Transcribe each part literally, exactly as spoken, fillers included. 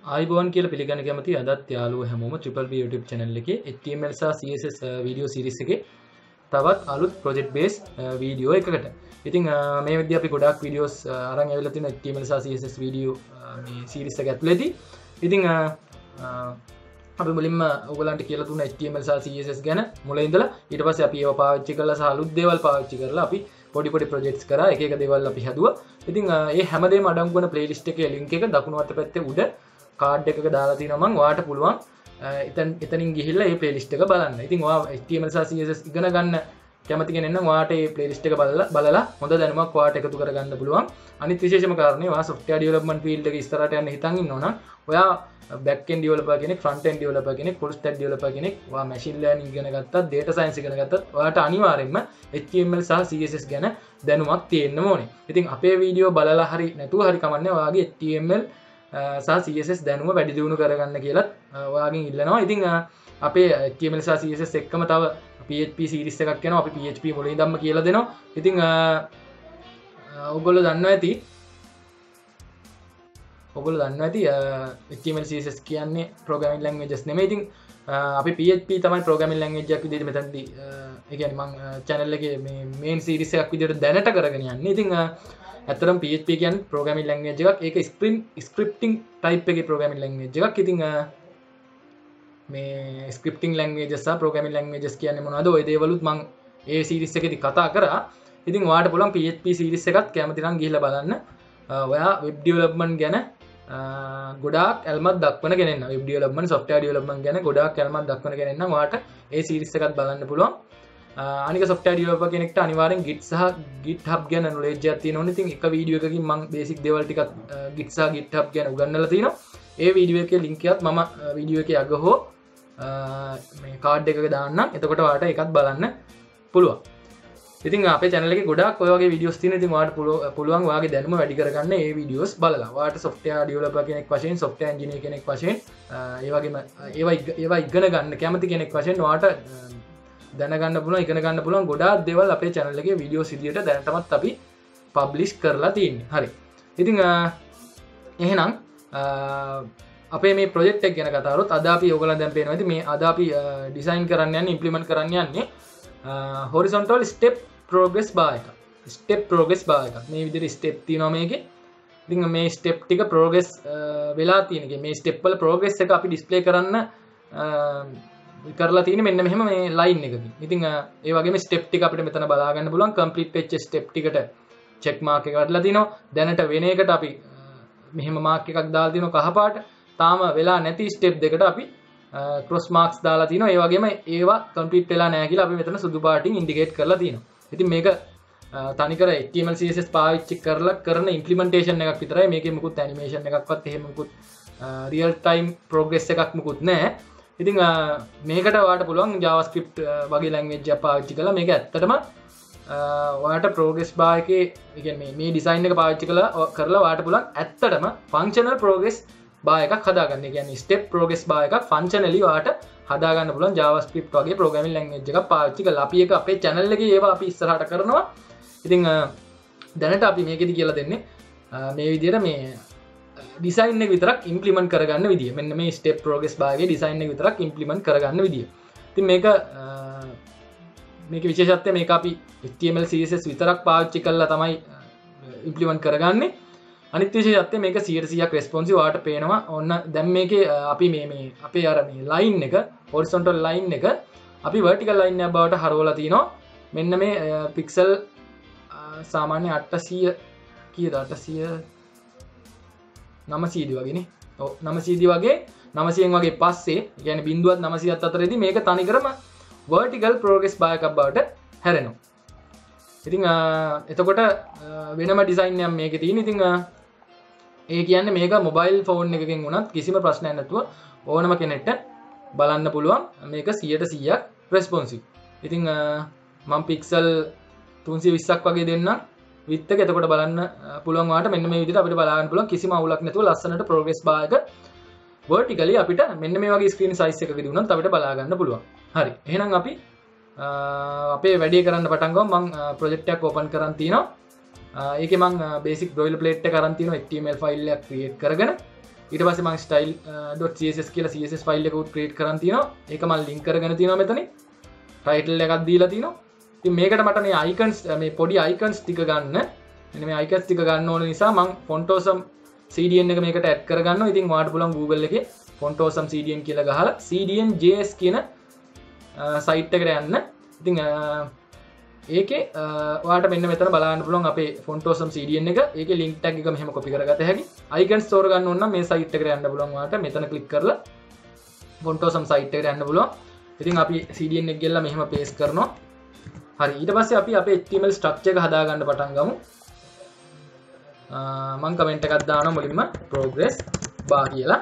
ආයිබෝන් කියලා පිළිගන්න කැමති අදත් යාළුවෝ හැමෝම Triple B YouTube channel එකේ H T M L සහ C S S video series එකේ තවත් අලුත් project based video එකකට. ඉතින් මේ විදිහ අපි ගොඩාක් videos අරන් ඇවිල්ලා තියෙනවා H T M L සහ C S S video මේ series එක ඇතුළේදී. ඉතින් අපි මුලින්ම ඔයගලන්ට කියලා දුන්න H T M L සහ C S S ගැන මුලින් ඉඳලා ඊට පස්සේ අපි ඒවා පාවිච්චි කරලා සහ අලුත් දේවල් පාවිච්චි කරලා අපි පොඩි පොඩි projects කරා එක එක දේවල් අපි හදුවා. ඉතින් මේ හැමදේම අඩංගු වෙන playlist එකේ link එක දකුණු අත පැත්තේ උඩ කාඩ් එකක දාලා තියෙනවා මම ඔයාලට පුළුවන් එතන එතනින් ගිහිල්ලා මේ playlist එක බලන්න. ඉතින් ඔයා H T M L සහ C S S ඉගෙන ගන්න කැමති කෙනෙක් නම් ඔයාලට මේ playlist එක බලලා බලලා හොඳ දැනුමක් ඔයාලට එකතු කරගන්න පුළුවන්. අනිත් විශේෂම කාරණේ ඔයා software development field එකේ ඉස්සරහට යන්න හිතන් ඉන්නවා නම් ඔයා back end developer කෙනෙක්, front end developer කෙනෙක්, full stack developer කෙනෙක්, ඔයා machine learning ඉගෙන ගත්තත්, data science ඉගෙන ගත්තත් ඔයාලට අනිවාර්යෙන්ම H T M L සහ C S S ගැන දැනුමක් තියෙන්න ඕනේ. ඉතින් අපේ වීඩියෝ බලලා හරි නැතුව හරි කමන්නේ ඔයාගේ H T M L සහ C S S දැනුම වැඩි දියුණු කරගන්න කියලා ඔයාගෙන් ඉල්ලනවා. ඉතින් අපේ H T M L සහ C S S එක්කම තව P H P series එකක් යනවා. අපි P H P මුලින් ඉඳන්ම කියලා දෙනවා. ඉතින් ඔයගොල්ලෝ දන්නවා ඇති ඔයගොල්ලෝ දන්නවා ඇති H T M L C S S කියන්නේ programming languages නෙමෙයි. ඉතින් අපි P H P තමයි programming language එකක් විදිහට මෙතනදී ඒ කියන්නේ මම channel එකේ මේ main series එකක් විදිහට දැනට කරගෙන යන්නේ. ඉතින් ඇත්තටම P H P කියන්නේ programming language එකක්. ඒක sprint scripting type එකේ programming language එකක්. ඉතින් මේ scripting languages සහ programming languages කියන්නේ මොනවද? ওই දේවලුත් මම ඒ series එකේදී කතා කරා. ඉතින් ඔයාලට පුළුවන් P H P series එකත් කැමති නම් ගිහිල්ලා බලන්න. ඔයා web development ගැන ගොඩාක් ඇල්මක් දක්වන කෙනෙක් නම් web development software development ගැන ගොඩාක් ඇල්මක් දක්වන කෙනෙක් නම් ඔයාලට ඒ series එකත් බලන්න පුළුවන්. අනික software developer කෙනෙක්ට අනිවාර්යෙන් Git සහ GitHub ගැන knowledge එකක් තියෙන්න ඕනේ. ඉතින් එක වීඩියෝ එකකින් මම basic දේවල් ටිකක් Git සහ GitHub ගැන උගන්වලා තිනවා. ඒ වීඩියෝ එකේ link එකත් මම වීඩියෝ එකේ අග හෝ මේ කාඩ් එකක දාන්නම්. එතකොට ඔයාලට ඒකත් බලන්න පුළුවන්. ඉතින් අපේ channel එකේ ගොඩාක් ඔය වගේ videos තියෙනවා. ඉතින් ඔයාලට පුළුවන් ඔයාගේ දැනුම වැඩි කරගන්න මේ videos බලලා. ඔයාලට software developer කෙනෙක් වශයෙන්, software engineer කෙනෙක් වශයෙන්, ඒ වගේම ඒවා ඒවා ඉගෙන ගන්න කැමති කෙනෙක් වශයෙන් ඔයාලට දැනගන්න පුළුවන්, ඉගෙන ගන්න පුළුවන් ගොඩාක් දේවල් අපේ channel එකේ videos විදියට දැනටමත් අපි publish කරලා තියෙන්නේ. හරි. ඉතින් එහෙනම් අපේ මේ project එක ගැන කතා කරොත් අද අපි ඔයගොල්ලන් දැන් පේනවා ඉතින් මේ අද අපි design කරන්න යන්නේ, implement කරන්න යන්නේ horizontal step progress bar එක. step progress bar එක. මේ විදිහට step තියෙනවා මේකේ. ඉතින් මේ step ටික progress වෙලා තියෙන එක. මේ step වල progress එක අපි display කරන්න කරලා තියෙන්නේ මෙන්න මෙහෙම මේ line එකකින්. ඉතින් ඒ වගේම step ටික අපිට මෙතන බලා ගන්න පුළුවන්. complete වෙච්ච step ටිකට check mark එක වඩලා තිනවා. දැනට වෙන එකට අපි මෙහෙම mark එකක් දාලා තිනවා කහ පාට. තාම වෙලා නැති step දෙකට අපි cross marks දාලා තිනවා. ඒ වගේම ඒවා complete වෙලා නැහැ කියලා අපි මෙතන සුදු පාටින් indicate කරලා තිනවා. ඉතින් මේක තනිකර H T M L C S S පාවිච්චි කරලා කරන implementation එකක් විතරයි. මේකේ මුකුත් animation එකක්වත් එහෙම මුකුත් real time progress එකක් මුකුත් නැහැ. ඉතින් මේකට ඔයාලට පුළුවන් JavaScript වගේ language එකක් පාවිච්චි කරලා මේක ඇත්තටම ඔයාලට progress bar එකේ ඒ කියන්නේ මේ design එක පාවිච්චි කරලා කරලා ඔයාලට පුළුවන් ඇත්තටම functional progress bar එකක් හදාගන්න. ඒ කියන්නේ step progress bar එකක් functionally ඔයාලට හදාගන්න පුළුවන් JavaScript වගේ programming language එකක් පාවිච්චි කරලා. අපි ඒක අපේ channel එකේ ඒවා අපි ඉස්සරහට කරනවා. ඉතින් දැනට අපි මේකෙදි කියලා දෙන්නේ මේ විදිහට මේ design එක විතරක් implement කරගන්න විදිය. මෙන්න මේ step progress bar එකේ design එක විතරක් implement කරගන්න විදිය. ඉතින් මේක මේක විශේෂත්වය මේක අපි H T M L C S S විතරක් පාවිච්චි කරලා තමයි implement කරගන්නේ. අනිත් විශේෂත්වය මේක one hundred percent responsive ඔයාලට පේනවා. ඔන්න දැන් මේකේ අපි මේ මේ අපේ අර මේ line එක horizontal line එක අපි vertical line එකක් බවට හරවලා තිනවා. මෙන්න මේ pixel සාමාන්‍ය eight hundred කීයද eight hundred නවසිය වගේනේ. ඔව් නවසිය වගේ නවසියෙන් වගේ පස්සේ කියන්නේ බිංදුවත් නවසියත් අතරේදී මේක තනිකරම vertical progress bar එකක් බවට හැරෙනවා. ඉතින් එතකොට වෙනම design එකක් මේකේ තියෙන. ඉතින් ඒ කියන්නේ මේක mobile phone එකකින් වුණත් කිසිම ප්‍රශ්නයක් නැතුව ඕනම කෙනෙක්ට බලන්න පුළුවන්. මේක one hundred percent responsive. ඉතින් මම pixel තුන්සිය විස්සක් වගේ දෙන්නම්. width එක එතකොට බලන්න පුළුවන් ඔයාලට මෙන්න මේ විදිහට අපිට බලා ගන්න පුළුවන් කිසිම අවුලක් නැතුව ලස්සනට progress bar එක vertically අපිට මෙන්න මේ වගේ screen size එකකදී වුණත් අපිට බලා ගන්න පුළුවන්. හරි. එහෙනම් අපි අපේ වැඩේ කරන්න පටන් ගමු. මම project එකක් open කරන් තිනවා. ඒකේ මම basic boilerplate එක අරන් තිනවා H T M L file එකක් create කරගෙන. ඊට පස්සේ මම style.css කියලා css ෆයිල් එකක් ක්‍රියේට් කරන් තියෙනවා. ඒක මම ලින්ක් කරගෙන තියෙනවා මෙතන. ටයිටල් එකක් දීලා තියෙනවා. ඉතින් මේකට මට මේ icons මේ පොඩි icons ටික ගන්න. මෙන්න මේ icons ටික ගන්න ඕන නිසා මම font awesome C D N එක මේකට add කරගන්නවා. ඉතින් ඔයාලට පුළුවන් Google එකේ font awesome C D N කියලා ගහලා C D N J S කියන site එකට යන්න. ඉතින් ඒකේ ඔයාලට මෙන්න මෙතන බලන්න පුළුවන් අපේ font awesome C D N එක. ඒකේ link tag එක මෙහෙම copy කරගත හැකි. icons store ගන්න ඕන නම් මේ site එකට යන්න පුළුවන් ඔයාලට. මෙතන click කරලා font awesome site එකට යන්න පුළුවන්. ඉතින් අපි C D N එක ගෙල්ලා මෙහෙම paste කරනවා. හරි ඊට පස්සේ අපි අපේ H T M L structure එක හදා ගන්න පටන් ගමු. මම කමෙන්ට් එකක් දානවා මුලින්ම progress bar කියලා.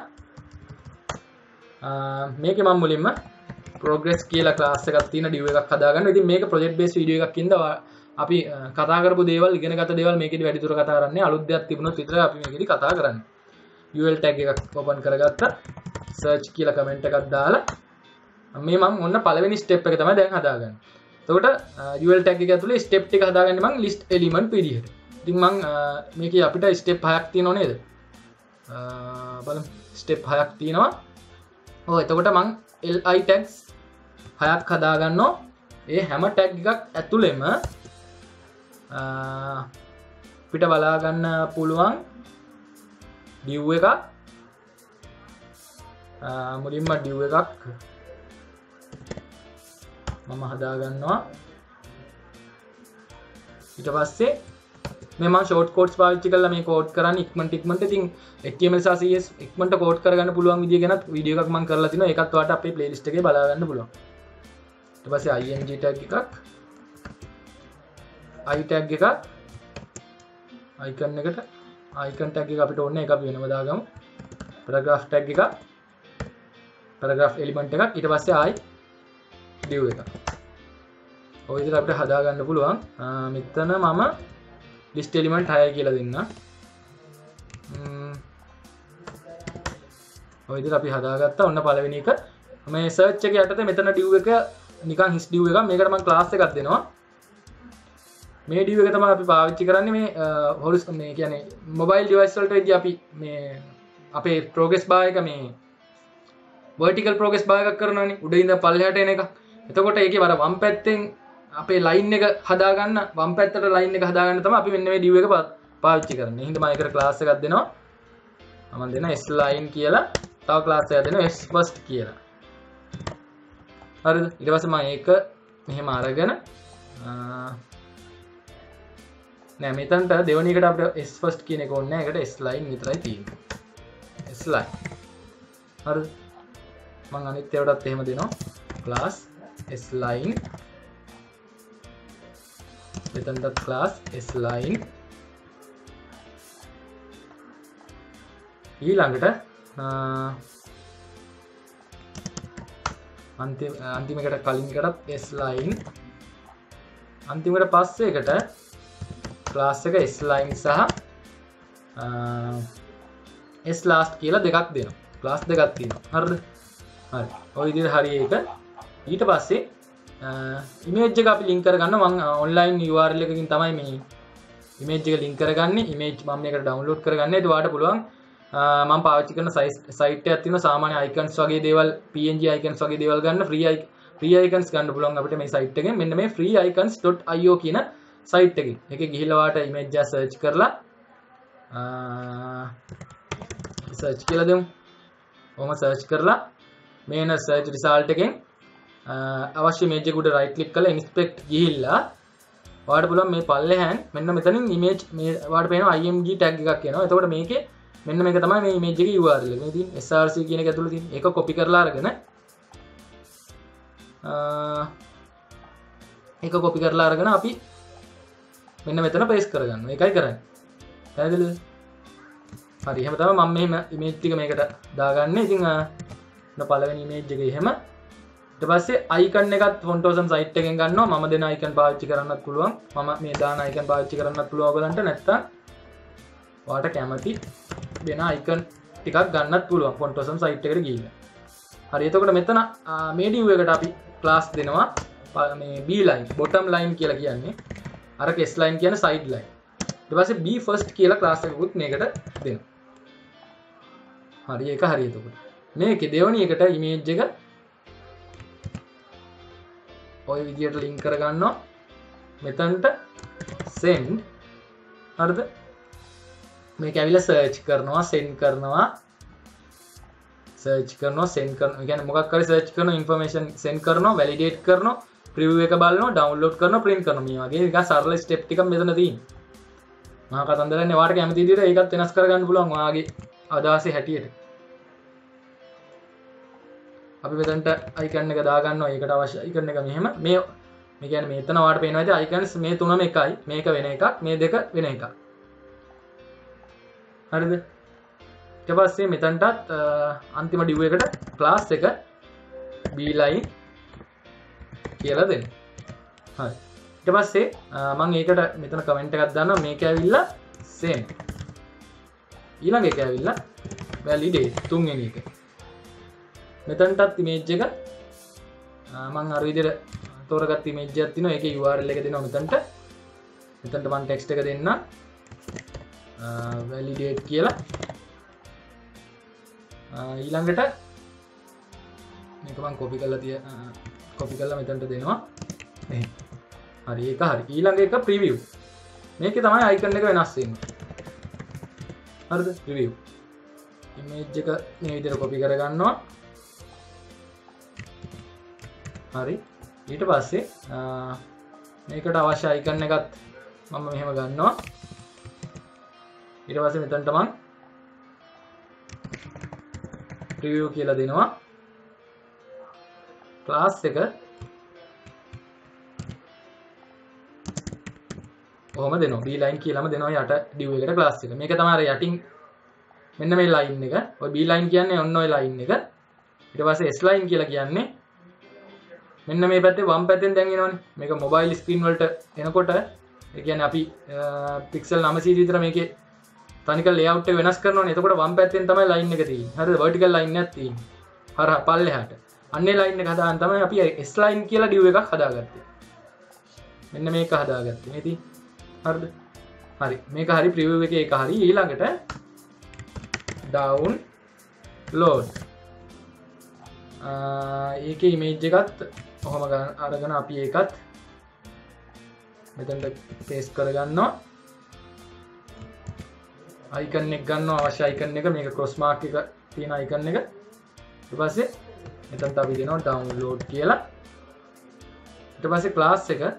මේකේ මම මුලින්ම progress කියලා class එකක් තියෙන div එකක් හදා ගන්නවා. ඉතින් මේක project based video එකක් ඉඳ අපි කතා කරපු දේවල් ඉගෙනගත්ත දේවල් මේකෙදි වැඩිදුර කතා කරන්නේ. අලුත් දෙයක් තිබුණොත් විතරයි අපි මේකෙදි කතා කරන්නේ. U L tag එකක් open කරගත්තා. search කියලා කමෙන්ට් එකක් දාලා මේ මම ඔන්න පළවෙනි step එක තමයි දැන් හදාගන්නේ. එතකොට U L tag එක ඇතුලේ step ටික හදාගන්නේ මම list element විදිහට. ඉතින් මම මේකේ අපිට step හයක් තියෙනව නේද? බලමු step හයක් තියෙනවා. ඔව් එතකොට මම li tags හයක් හදාගන්නවා. ඒ හැම tag එකක් ඇතුලේම අපිට බලා ගන්න පුළුවන් div එකක් මුලින්ම div එකක් මම හදා ගන්නවා. ඊට පස්සේ මේ මම short codes පාවිච්චි කරලා මේ කෝඩ් කරන්නේ ඉක්මනට ඉක්මනට. ඉතින් H T M L සහ C S ඉක්මනට කෝඩ් කරගන්න පුළුවන් විදිය ගැනත් වීඩියෝ එකක් මම කරලා තිනවා. ඒකත් ඔයාලට අපේ playlist එකේ බලා ගන්න පුළුවන්. ඊට පස්සේ ing tag එකක් i tag එකක් icon එකට icon tag එක අපිට ඕනේ ඒක අපි වෙනම දාගමු. paragraph tag එකක් paragraph element එකක් ඊට පස්සේ ආයි div එක. ඔය විදිහට අපිට හදා ගන්න පුළුවන්. මෙතන මම list element හයයි කියලා දෙන්න. ඔය විදිහට අපි හදාගත්තා. ඔන්න පළවෙනි එක. මේ search එක යටතේ මෙතන div එක නිකන් his div එකක්. මේකට මම class එකක් දෙනවා. මේ div එක තමයි අපි පාවිච්චි කරන්නේ මේ horizontal මේ කියන්නේ mobile device වලට වෙද්දී අපි මේ අපේ progress bar එක මේ vertical progress bar එකක් කරනවානේ. උඩ ඉඳන් පල්ලෙහාට එන එක. එතකොට ඒකේ වර වම් පැත්තෙන් අපේ line එක හදාගන්න වම් පැත්තට line එක හදාගන්න තමයි අපි මෙන්න මේ div එක පාවිච්චි කරන්නේ. එහෙනම් මම ඒකට class එකක් දෙනවා. මම දෙනවා s line කියලා. තව class එකක් දෙනවා s first කියලා. හරිද? ඊට පස්සේ මම ඒක මෙහෙම අරගෙන නෑ මෙතනට දෙවෙනි එකට අපිට s first කියන එක ඕනේ නෑ. ඒකට s line විතරයි තියෙන්නේ. s line. හරිද? මම අනිත් ඒවාටත් එහෙම දෙනවා. class s line මෙතනට class s line ඊළඟට අන්තිම අන්තිමකට කලින් එකටත් s line අන්තිමකට පස්සේ එකට class එක s line සහ s last කියලා දෙකක් දෙනවා. class දෙකක් තියෙනවා. හරිද? හරි. ඔය විදිහට හරි ඒක. ඊට පස්සේ image එක අපි link කරගන්නවා. මම online U R L එකකින් තමයි මේ image එක link කරගන්නේ. image මම මේකට download කරගන්නේ. ඒක ඔයාලට පුළුවන් මම පාවිච්චි කරන site එකක් තියෙනවා. සාමාන්‍ය icons වගේ දේවල් P N G icons වගේ දේවල් ගන්න free free icons ගන්න පුළුවන් අපිට මේ site එකෙන්. මෙන්න මේ free icons dot i o කියන site එකකින්. ඒකේ ගිහිල්ලා ඔයාලට image එක search කරලා search කියලා දෙමු. ඔහොම search කරලා මේන search result එකෙන් අවශ්‍ය image එක උඩ right click කරලා inspect ගිහිල්ලා ඔයාලට පුළුවන් මේ පල්ලෙහාන් මෙන්න මෙතනින් image මේ ඔයාලට පේනවා img tag එකක් එනවා. එතකොට මේකේ මෙන්න මේක තමයි මේ image එකේ U R L එක. මේ තියෙන src කියන එක ඇතුළේ තියෙන. ඒක copy කරලා අරගෙන ඒක copy කරලා අරගෙන අපි මෙන්න මෙතන paste කරගන්නවා. ඒකයි කරන්නේ. පැහැදිලිද? හරි. එහෙම තමයි මම මෙහෙම image ටික මේකට දාගන්නේ. ඉතින් පළවෙනි image එකේ එහෙම ඊට පස්සේ icon එකත් font awesome site එකෙන් ගන්නවා. මම දෙන icon පාවිච්චි කරන්නත් පුළුවන්. මම මේ දාන icon පාවිච්චි කරන්නත් පුළුවන් ඔයගලන්ට. නැත්තම් ඔයාලට කැමති වෙන icon ටිකක් ගන්නත් පුළුවන් font awesome site එකට ගිහිල්ලා. හරි. එතකොට මෙතන මේ div එකට අපි class දෙනවා මේ b line bottom line කියලා කියන්නේ. අර s line කියන්නේ side line. ඊට පස්සේ b first කියලා class එකකුත් මේකට දෙනවා. හරි ඒක හරි එතකොට. මේකේ දෙවෙනි එකට image එක ඔය විදියට link කරගන්නවා. මෙතනට send හරිද? මේක ඇවිල්ලා search කරනවා, send කරනවා. search කරනවා, send කරනවා. ඒ කියන්නේ මොකක් හරි search කරනවා, information send කරනවා, validate කරනවා, preview එක බලනවා, download කරනවා, print කරනවා. මේ වගේ නිකන් සරල step ටිකක් මෙතන තියෙනවා. මහා කතන්දරන්නේ ඔයාලට කැමති විදිහට ඒකත් වෙනස් කරගන්න පුළුවන් ඔයාගේ අදහසේ හැටියට. අපි මෙතනට icon එක දා ගන්නවා. ඒකට අවශ්‍ය icon එක මෙහෙම. මේ මේ කියන්නේ මෙතන ඔයාලට පේනවා ඉතින් icons මේ තුනම එකයි. මේක වෙන එකක්, මේ දෙක වෙන එකක්. හරිද? ඊට පස්සේ මෙතනටත් අන්තිම div එකට class එක bline කියලා දෙන්න. හරි. ඊට පස්සේ මම ඒකට මෙතන කමෙන්ට් එකක් දානවා. මේක ඇවිල්ලා send. ඊළඟ එක ඇවිල්ලා validate තුන්වෙනි එක. මෙතනටත් image එක මම අර විදිහට තෝරගත්ත image එකක් තියෙනවා. ඒකේ U R L එක දෙනවා මෙතනට. මෙතනට මම text එක දෙන්න. validate කියලා. ඊළඟට මේක මම copy කරලා තිය copy කරලා මෙතනට දෙනවා. එහෙනම් හරි ඒක හරි. ඊළඟ එක preview. මේකේ තමයි icon එක වෙනස් වෙන්නේ. හරිද? preview. image එක මේ විදිහට copy කරගන්නවා. හරි. ඊට පස්සේ මේකට අවශ්‍ය icon එකත් මම මෙහෙම ගන්නවා. ඊට පස්සේ මෙතනට මම preview කියලා දෙනවා. class එක කොහොම දෙනවා bline කියලාම දෙනවා යට div එකට class එක. මේක තමයි අර යටින් මෙන්න මේ line එක. ඔය bline කියන්නේ ඔන්න ඔය line එක. ඊට පස්සේ s line කියලා කියන්නේ මෙන්න මේ පැත්තේ වම් පැත්තෙන් දැන් එනවනේ. මේක mobile screen වලට එනකොට ඒ කියන්නේ අපි pixel නවසිය විතර මේකේ තනිකර layout එක වෙනස් කරනවනේ. එතකොට වම් පැත්තෙන් තමයි line එක තියෙන්නේ. හරිද? vertical line එකක් තියෙන්නේ. හරහා පල්ලෙහාට. අන්නේ line එක හදාගන්න තමයි අපි s line කියලා div එකක් හදාගත්තේ. මෙන්න මේක හදාගත්තේ. මේ තියෙන්නේ. හරිද? හරි. මේක හරි preview එකේ ඒක හරි. ඊළඟට download. ආ ඒකේ image එකත් කොහොම අරගෙන අපි ඒකත් මෙතනට paste කරගන්නවා. icon එක ගන්නවා අවශ්‍ය icon එක. මේක cross mark එක තියෙන icon එක. ඊට පස්සේ මෙතනට අපි දෙනවා download කියලා. ඊට පස්සේ class එක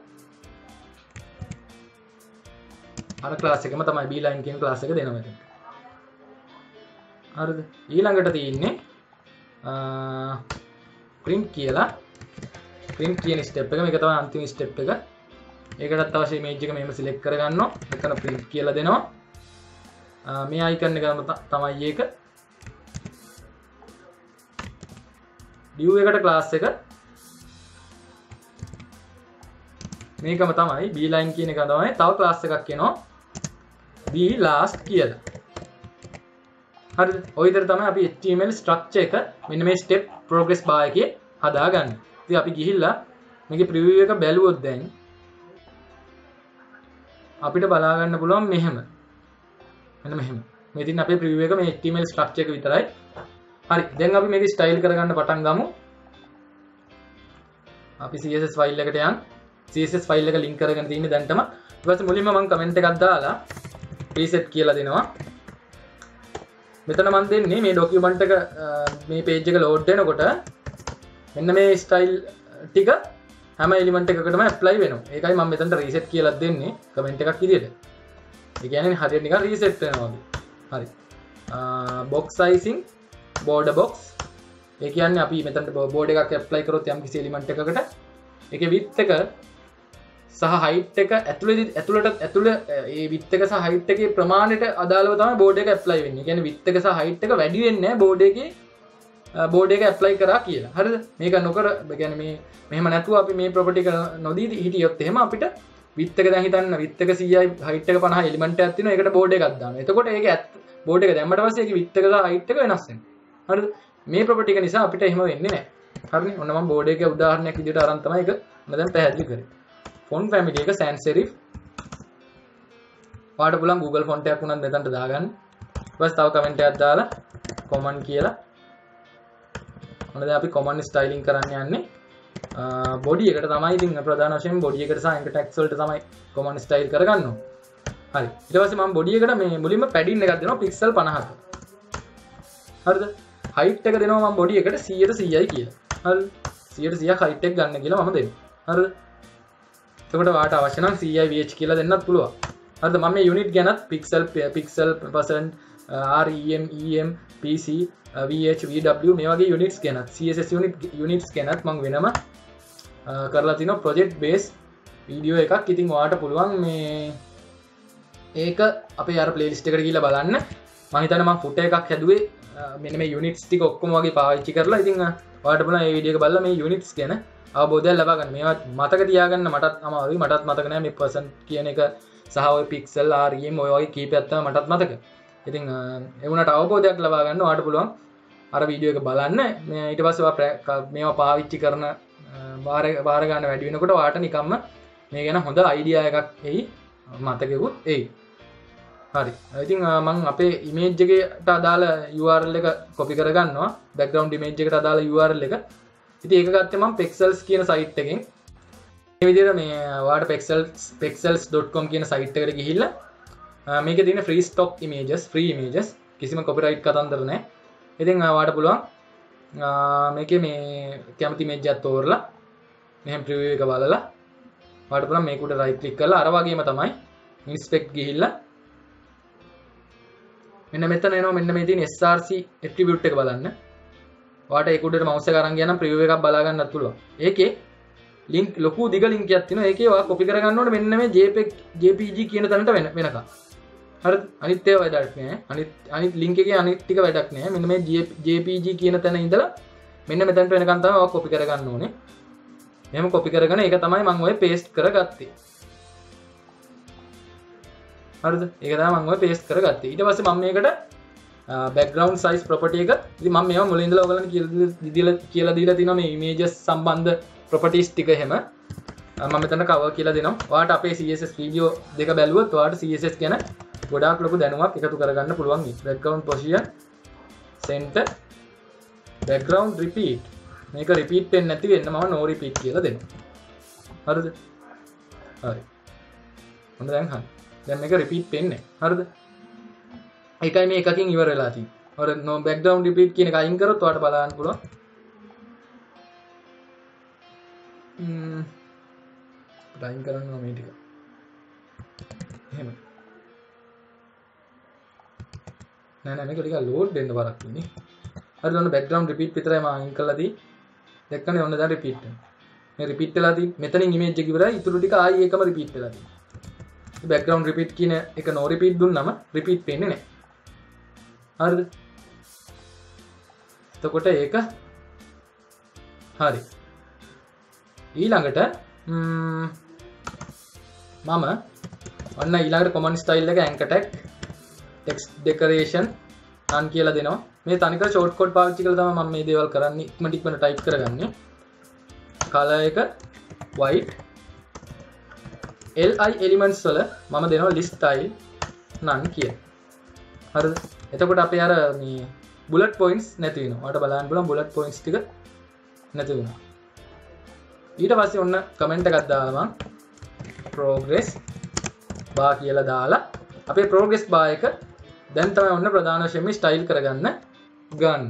අර class එකම තමයි bline කියන class එක දෙනවා මෙතන. හරිද? ඊළඟට තියෙන්නේ print කියලා. print කියන step එක මේක තමයි අන්තිම step එක. ඒකටත් අවශ්‍ය image එක මෙහෙම select කරගන්නවා. මෙතන print කියලා දෙනවා. මේ icon එක තමයි ඒක. div එකට class එක මේකම තමයි bline කියන එක තමයි තව class එකක් එනවා blast කියලා. හරිද? ඔය විදිහට තමයි අපි H T M L structure එක මෙන්න මේ step progress bar එකේ හදාගන්නේ. ඉතින් අපි ගිහිල්ලා මේකේ preview එක බැලුවොත් දැන් අපිට බලා ගන්න පුළුවන් මෙහෙම. මෙන්න මෙහෙම. මේ තියෙන අපේ preview එක මේ H T M L structure එක විතරයි. හරි. දැන් අපි මේක style කරගන්න පටන් ගමු. අපි C S S file එකට යන්. C S S file එක link කරගෙන තියෙන්නේ දැන්ටම. ඊට පස්සේ මුලින්ම මම comment එකක් දාලා preset කියලා දෙනවා. මෙතන මම දෙන්නේ මේ document එක මේ page එක load වෙනකොට මෙන්න මේ style ටික හැම element එකකටම apply වෙනවා. ඒකයි මම මෙතනට reset කියලා දෙන්නේ comment එකක් විදියට. ඒ කියන්නේ හරියට නිකන් reset වෙනවා වගේ. හරි. box sizing border box. ඒ කියන්නේ අපි මෙතනට border එකක් apply කරොත් යම් කිසි element එකකට ඒකේ width එක සහ height එක ඇතුළේ ඇතුළට ඇතුළ ඒ width එක සහ height එකේ ප්‍රමාණයට අදාළව තමයි border එක apply වෙන්නේ. ඒ කියන්නේ width එක සහ height එක වැඩි වෙන්නේ නැහැ border එකේ border එක apply කරා කියලා. හරිද? මේක නොකර ඒ කියන්නේ මේ මෙහෙම නැතුව අපි මේ property එක නොදී හිටියොත් එහෙම අපිට width එක දැන් හිතන්න width එක සීයයි height එක පනහයි element එකක් තියෙනවා. ඒකට border එකක් දානවා. එතකොට ඒකේ border එක දැම්මට පස්සේ ඒකේ width එක සහ height එක වෙනස් වෙනවා. හරිද? මේ property එක නිසා අපිට එහෙම වෙන්නේ නැහැ. හරිනේ? ඔන්න මම border එකේ උදාහරණයක් විදිහට අරන් තමයි ඒක මම දැන් පැහැදිලි කරේ. font family එක sans serif. ඔයාලට පුළුවන් Google font එකක් උනත් මෙතනට දාගන්න. ඊපස්සේ තව comment එකක් දාලා common කියලා. මොන දැන් අපි common styling කරන්න යන්නේ body එකට තමයි. ඉතින් ප්‍රධාන වශයෙන් body එකට සහ anchor tags වලට තමයි common style කරගන්න ඕනේ. හරි. ඊට පස්සේ මම body එකට මේ මුලින්ම padding එකක් දෙනවා pixel පනහක. හරිද? height එක දෙනවා මම body එකට සීයට සීයයි කියලා. හරිද? සීයට සීයක් height එක ගන්න කියලා මම දෙනවා. හරිද? එතකොට වාට අවශ්‍ය නම් C I V H කියලා දෙන්නත් පුළුවන්. හරිද? මම මේ unit ගැනත් pixel pixel percent R E M E M P C V H V W මේ වගේ units ගැනත් C S S unit units ගැනත් මම වෙනම කරලා තිනවා project based video එකක්. ඉතින් ඔයාලට පුළුවන් මේ ඒක අපේ අර playlist එකට ගිහිල්ලා බලන්න. මම හිතන්නේ මම footer එකක් හැදුවේ මෙන්න මේ units ටික ඔක්කොම වගේ පාවිච්චි කරලා. ඉතින් ඔයාලට පුළුවන් මේ video එක බලලා මේ units ගැන අවබෝධයක් ලබා ගන්න. මේවා මතක තියාගන්න මටත් අමාරුයි. මටත් මතක නැහැ මේ percent කියන එක සහ ඔය pixel R E M ඔය වගේ කීපයක් තමයි මටත් මතක. ඉතින් ඒ වුණාට අවබෝධයක් ලබා ගන්න ඔයාලට පුළුවන් අර වීඩියෝ එක බලන්න. ඊට පස්සේ ඔයා මේවා පාවිච්චි කරන බාර බාර ගන්න වැඩි වෙනකොට ඔයාලට නිකම්ම මේ ගැන හොඳ අයිඩියා එකක් එයි, මතකෙකුත් එයි. හරි. ඉතින් මම අපේ image එකට අදාළ U R L එක copy කරගන්නවා. background image එකට අදාළ U R L එක. ඉතින් ඒක ගත්තේ මම pexels කියන site එකෙන්. මේ විදිහට මේ ඔයාලට pexels pexels dot com කියන site එකට ගිහිල්ලා මේකේ තියෙන free stock images, free images කිසිම copyright කතන්දර නැහැ. ඉතින් ඔයාලට පුළුවන් මේකේ මේ කැමති image එකක් තෝරලා මෙහෙම preview එක බලලා ඔයාලට පුළුවන් මේක උඩ right click කරලා අර වගේම තමයි inspect ගිහිල්ලා මෙන්න මෙතන එනවා මෙන්න මේ තියෙන S R C attribute එක බලන්න. ඔයාලට ඒක උඩට mouse එක අරන් ගියා නම් preview එකක් බලා ගන්නත් පුළුවන්. ඒකේ link ලොකු දිග link එකක් තියෙනවා. ඒකේ ඔයා copy කරගන්න ඕනේ මෙන්න මේ JPEG J P G කියන තැනට වෙන වෙනකම්. හරිද? අනිත් ඒවා වැඩක් නෑ. අනිත් අනිත් link එකේ අනිත් ටික වැඩක් නෑ. මෙන්න මේ J P G කියන තැන ඉඳලා මෙන්න මෙතනට වෙනකම් තමයි ඔයා copy කරගන්න ඕනේ. එහෙම copy කරගෙන ඒක තමයි මම ඔය paste කරගත්තේ. හරිද? ඒක තමයි මම ඔය paste කරගත්තේ. ඊට පස්සේ මම මේකට background size property එක ඉතින් මම මේවා මුලින් ඉඳලා ඔයගලන්ට කියලා කියලා දීලා තිනවා මේ images සම්බන්ධ properties ටික එහෙම. මම මෙතන cover කියලා දෙනවා. ඔයාලට අපේ C S S video දෙක බැලුවොත් ඔයාලට C S S ගැන ගොඩාක් ලොකු දැනුමක් එකතු කරගන්න පුළුවන්. background position, center, background repeat. මේක repeat වෙන්නේ නැති වෙන්න මම no repeat කියලා දෙනවා. හරිද? හරි. හොඳ දැන් හරි. දැන් මේක repeat වෙන්නේ. හරිද? ඒකයි මේ එකකින් ඉවර වෙලා තියෙන්නේ. ඔර no background repeat කියන එක අයින් කරොත් ඔයාලට බලන්න පුළුවන්. ම්ම් අයින් කරන්න ඕනේ මේ ටික. එහෙම. නෑ නෑ මේක ටික load වෙන්න බරක් ඉන්නේ. හරිද? ඔන්න background repeat විතරයි මම අයින් කරලා තියෙන්නේ. දැක්කනේ ඔන්න දැන් repeat වෙනවා. මේ repeat වෙලා තියෙන්නේ. මෙතනින් image එක ඉවරයි. ඊටු ටික ආයි ඒකම repeat වෙලා තියෙනවා. background repeat කියන එක no repeat දුන්නම repeat වෙන්නේ නැහැ. හරිද? එතකොට ඒක හරි. ඊළඟට මම ඔන්න ඊළඟට common style එක anchor tag text decoration none කියලා දෙනවා. මේ තනිකර shortcode පාවිච්චි කරලා තමයි මම මේ දේවල් කරන්නේ. ඉක්මනට ඉක්මනට type කරගන්නේ. color එක white L I elements වල මම දෙනවා list style none කියලා. හරිද? එතකොට අපේ අර මේ bullet points නැති වෙනවා. ඔයාලට බලන්න බලන්න bullet points ටික නැති වෙනවා. ඊට පස්සේ ඔන්න comment එකක් දාලා මම progress bar කියලා දාලා අපේ progress bar එක දැන් තමයි ඔන්න ප්‍රධාන වශයෙන් මේ style කරගන්න ගන්න.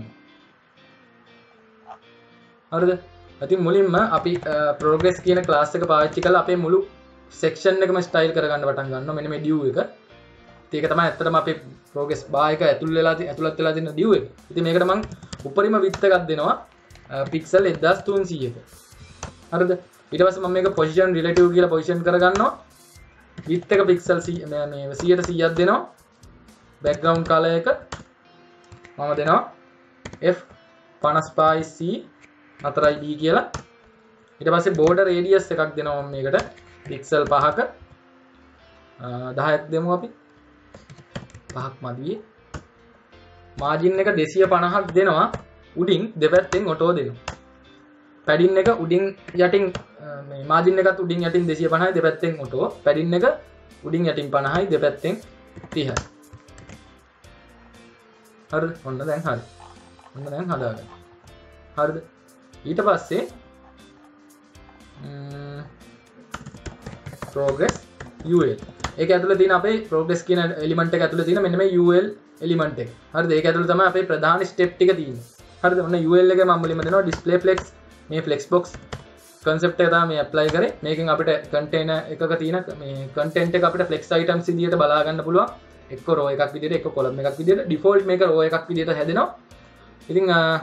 හරිද? ඉතින් මුලින්ම අපි progress කියන class එක පාවිච්චි කරලා අපේ මුළු section එකම style කරගන්න පටන් ගන්නවා. මෙන්න මේ div එක. ඒක තමයි ඇත්තටම අපේ progress bar එක ඇතුල් වෙලා ඇතුළත් වෙලා තියෙන div එක. ඉතින් මේකට මම උපරිම width එකක් දෙනවා pixel එක්දාස් තුන්සීයක. හරිද? ඊට පස්සේ මම මේක position relative කියලා position කරගන්නවා. width එක pixel මේ සීයට සීයක් දෙනවා. background color එක මම දෙනවා F පනස් පහයි C හතරයි B කියලා. ඊට පස්සේ border radius එකක් දෙනවා මම මේකට pixel පහක දහයක් දෙමු අපි. පහක් මදියේ. margin එක දෙසිය පනහක් දෙනවා. උඩින් දෙපැත්තෙන් auto දෙනවා. padding එක උඩින් යටින් මේ margin එකත් උඩින් යටින් දෙසිය පනහයි දෙපැත්තෙන් auto. padding එක උඩින් යටින් පනහයි දෙපැත්තෙන් තිහයි. හරිද? ඔන්න දැන් හරි. ඔන්න දැන් හදාගන්න. හරිද? ඊට පස්සේ progress ul. ඒක ඇතුළේ තියෙන අපේ progress කියන element එක ඇතුළේ තියෙන මෙන්න මේ ul element එක. හරිද? ඒක ඇතුළේ තමයි අපේ ප්‍රධාන step ටික තියෙන්නේ. හරිද? ඔන්න ul එකේ මම මුලින්ම දෙනවා display flex. මේ flexbox concept එක තමයි මේ apply කරේ. මේකෙන් අපිට container එකක තියෙන මේ content එක අපිට flex items විදියට බලා ගන්න පුළුවන්. එක්ක row එකක් විදියට එක්ක column එකක් විදියට. default මේක row එකක් විදියට හැදෙනවා. ඉතින්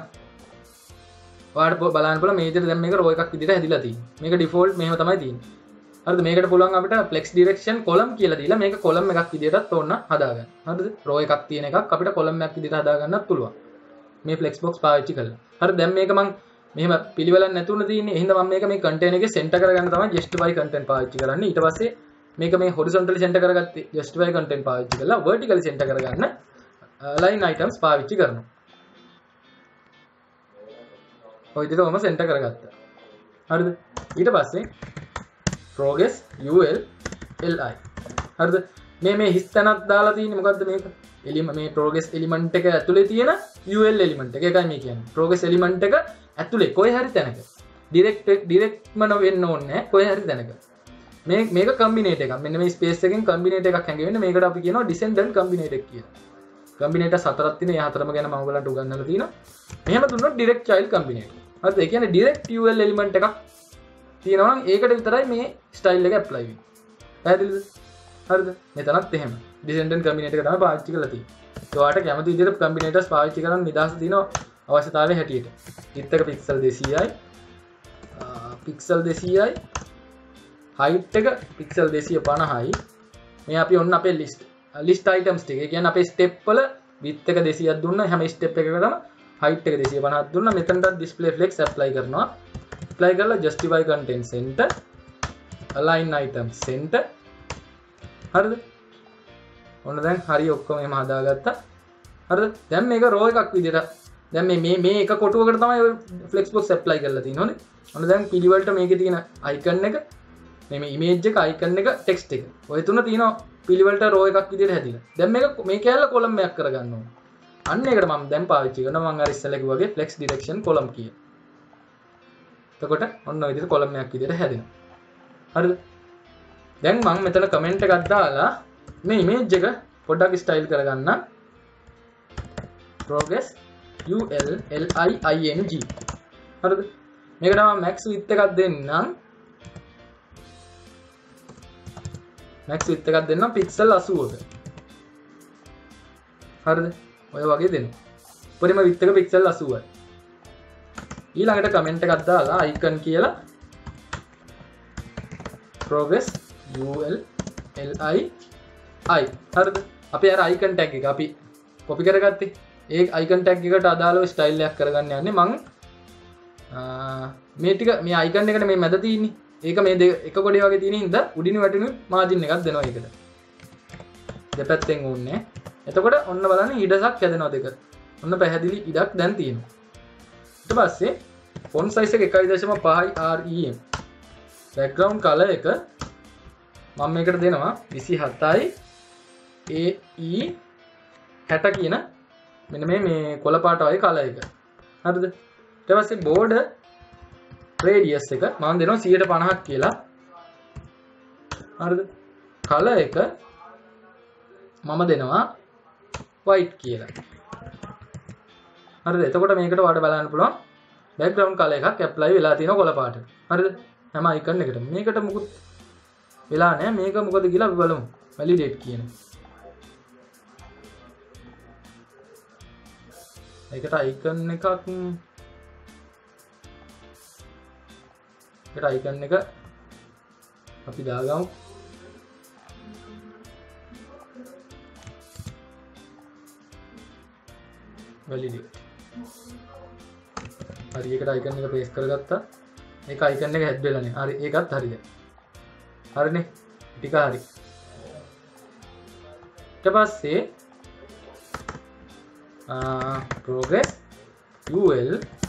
ඔයාලට බලන්න පුළුවන් මේජර් දැන් මේක row එකක් විදියට හැදිලා තියෙනවා. මේක default මෙහෙම තමයි තියෙන්නේ. හරිද? මේකට පුළුවන් අපිට flex direction column කියලා දීලා මේක column එකක් විදියටත් ඕන හදාගන්න. හරිද? row එකක් තියෙන එකක් අපිට column එකක් විදියට හදාගන්නත් පුළුවන්. මේ flexbox පාවිච්චි කරලා. හරිද? දැන් මේක මම මෙහෙම පිළිවෙලක් නැතුන තියෙන්නේ. එහෙනම් මම මේක මේ container එකේ center කරගන්න තමයි justify content පාවිච්චි කරන්නේ. ඊට පස්සේ මේක මේ horizontally center කරගත්තේ justify content පාවිච්චි කරලා vertically center කරගන්න line items පාවිච්චි කරනවා. ඔය විදිහට ඔම center කරගත්තා. හරිද? ඊට පස්සේ progress ul li. හරිද? මේ මේ හිස් තැනක් දාලා තියෙන්නේ මොකද්ද මේක? එලිමන්ට් මේ progress element එක ඇතුලේ තියෙන ul element එක. ඒකයි මේ කියන්නේ. progress element එක ඇතුලේ කොයි හරි තැනක. direct directම වෙන්න ඕනේ නැහැ. කොයි හරි තැනක. මේ මේක combinate එකක්. මෙන්න මේ space එකෙන් combinate එකක් හැංගෙන්නේ. මේකට අපි කියනවා descendant combinate එක කියලා. combinator හතරක් තියෙන. ඒ හතරම ගැන මම ඔයගලන්ට උගන්වලා තියෙනවා. මෙහෙම දුන්නොත් direct child combinator. හරිද? ඒ කියන්නේ direct ul element එකක් තියෙනවා නම් ඒකට විතරයි මේ style එක apply වෙන්නේ. පැහැදිලිද? හරිද? මෙතනත් එහෙම. descendant combinator එක තමයි පාවිච්චි කරලා තියෙන්නේ. ඔයාලට කැමති විදිහට combinators පාවිච්චි කරන්න නිදහස තියෙනවා අවශ්‍යතාවය හැටියට. width එක pixel දෙසීයයි. pixel දෙසීයයි. height එක pixel දෙසීය පනහයි. මේ අපි ඔන්න අපේ list list items ටික. ඒ කියන්නේ අපේ step වල width එක දෙසීයක් දුන්නා. හැම step එකකටම height එක දෙසීය පනහක් දුන්නා. මෙතනට display flex apply කරනවා. apply කරලා justify content center, align item center. හරිද? ඔන්න දැන් හරි ඔක්කොම එහෙම හදාගත්තා. හරිද? දැන් මේක row එකක් විදිහට දැන් මේ මේ මේ එක කොටුවකට තමයි ඔය flexbox apply කරලා තියෙන්නේ. හොඳේ. ඔන්න දැන් පිළිවෙලට මේකේ තියෙන icon එක, මේ මේ image එක, icon එක, text එක. ඔය තුන තියෙනවා පිළිවෙලට row එකක් විදිහට හැදිලා. දැන් මේක මේ කැලල column එකක් කරගන්න ඕනේ. අන්න ඒකට මම දැන් පාවිච්චි කරනවා මම අර ඉස්සෙල්ලා කිව්වා වගේ flex direction column කිය. එතකොට ඔන්න ඔය විදිහට column එකක් විදිහට හැදෙනවා. හරිද? දැන් මම මෙතන comment එකක් දාලා මේ image එක පොඩ්ඩක් style කරගන්න. progress ul ling. හරිද? මේකට මම max width එකක් දෙන්නම්. max width එකක් දෙන්නම් pixel අසූවක. හරිද? ඔය වගේ දෙන්න. උපරිම width එක pixel අසූවයි. ඊළඟට comment එකක් දාලා icon කියලා progress ul li i. හරිද? අපි අර icon tag එක අපි copy කරගත්තේ. ඒ icon tag එකට අදාළව style එකක් කරගන්න යන්නේ මම මේ ටික මේ icon එකට මේ මැද තියෙන්නේ. ඒක මේ එක කොටේ වගේ තියෙන හින්දා උඩින් වැටෙන margin එකක් දෙනවා ඒකට. දෙපැත්තෙන් ඕනේ. එතකොට ඔන්න බලන්න ඉඩසක් හැදෙනවා දෙක. ඔන්න පැහැදිලි ඉඩක් දැන් තියෙනවා. ඊට පස්සේ font size එක එකයි දශම පහයි rem. background color එක මම මේකට දෙනවා විසිහතයි A E හැට කියන මෙන්න මේ මේ කොළ පාට වගේ color එක. හරිද? ඊට පස්සේ border radius එක මම දෙනවා සියයට පනහක් කියලා. හරිද? color එක මම දෙනවා white කියලා. හරිද? එතකොට මේකට ඔයාලට බලන්න පුළුවන් background color එකක් apply වෙලා තියෙනවා කොළ පාට. හරිද? හැම icon එකටම. මේකට මුකුත් වෙලා නැහැ. මේක මොකද කියලා අපි බලමු. validate කියන. ඒකට icon එකක් ඒකට icon එක අපි දාගමු. validate. හරි ඒකට icon එක paste කරගත්තා. ඒක icon එක head වෙලානේ. හරි ඒකත් හරිද? හරිනේ. ටික හරි. ඊට පස්සේ ආ progress ul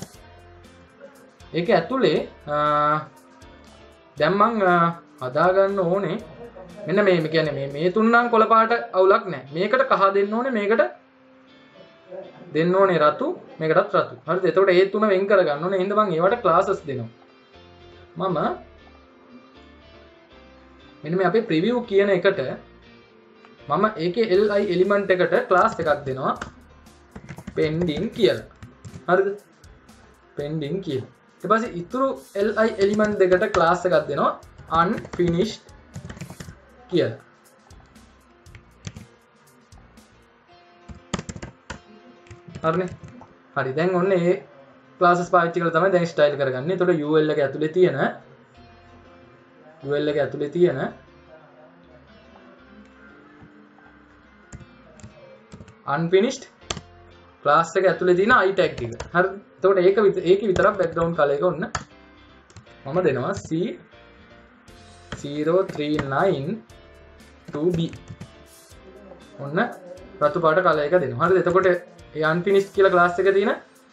ඒක ඇතුලේ දැන් මම හදාගන්න ඕනේ මෙන්න මේ කියන්නේ මේ මේ තුන්නම් කොළ පාට අවුලක් නැහැ. මේකට කහ දෙන්න ඕනේ මේකට දෙන්න ඕනේ රතු මේකටත් රතු. හරිද? එතකොට ඒ තුන වෙන් කර ගන්න ඕනේ. එහෙනම් මම ඒවට ක්ලාසස් දෙනවා. මම මෙන්න මේ අපේ preview කියන එකට මම ඒකේ li element එකට class එකක් දෙනවා pending කියලා. හරිද? pending කියලා. ඊට පස්සේ ඉතුරු li element දෙකට class එකක් දෙනවා unfinished කියලා. හරිනේ. හරි දැන් ඔන්න ඒ classes පාවිච්චි කරලා තමයි දැන් style කරගන්නේ. එතකොට ul එක ඇතුලේ තියෙන ul එක ඇතුලේ තියෙන unfinished class එක ඇතුලේ තියෙන i tag ටික. හරිද? එතකොට ඒක ඒකේ විතරක් background color එක ඔන්න මම දෙනවා C zero three nine two B. ඔන්න රතු පාට color එක දෙනවා. හරිද? එතකොට ඒ unfinished කියලා class එකේ තියෙන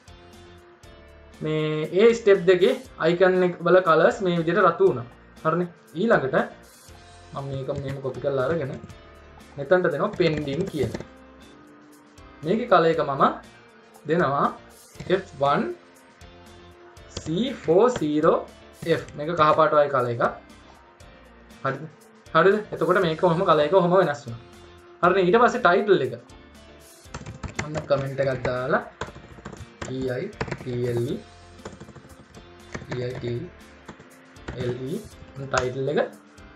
මේ ඒ step දෙකේ icon එක වල colors මේ විදිහට රතු වුණා. හරිනේ. ඊළඟට මම මේක මෙහෙම copy කරලා අරගෙන මෙතනට දෙනවා pending කියලා. මේකේ color එක මම දෙනවා F one C forty F. මේක කහ පාට වයි color එක. හරිද? හරිද? එතකොට මේක කොහොම color එක කොහොම වෙනස් වෙනවා. හරිනේ. ඊට පස්සේ title එක. ඔන්න comment එකක් දාලා E I T L E E I T L E title එක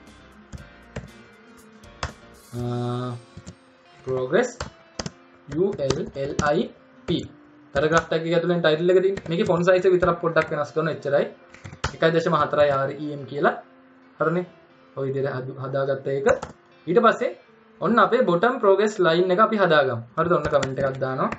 progress U L L I P paragraph tag එක ඇතුලෙන් title එක තියෙන්නේ. මේකේ font size එක විතරක් පොඩ්ඩක් වෙනස් කරනවා එච්චරයි. one point four R E M කියලා. හරිනේ. ඔය විදිහට හදාගත්ත එක. ඊට පස්සේ ඔන්න අපේ bottom progress line එක අපි හදාගමු. හරිද? ඔන්න comment එකක් දානවා.